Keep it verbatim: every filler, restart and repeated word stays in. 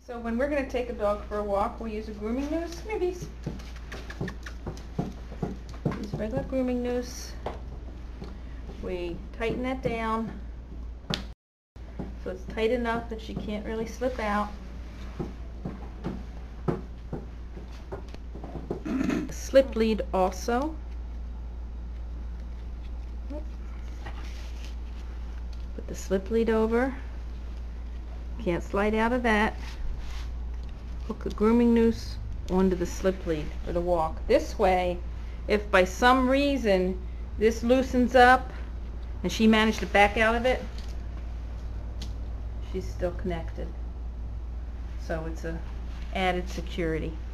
So when we're going to take a dog for a walk, we use a grooming noose. Come here, Bees. Use regular grooming noose. We tighten that down so it's tight enough that she can't really slip out. Slip lead also. Put the slip lead over. Can't slide out of that. Hook the grooming noose onto the slip lead for the walk. This way, if by some reason this loosens up and she managed to back out of it, she's still connected. So it's a added security.